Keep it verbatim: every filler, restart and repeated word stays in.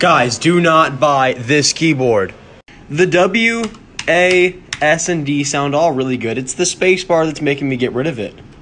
Guys, do not buy this keyboard. The W, A, S, and D sound all really good. It's the space bar that's making me get rid of it.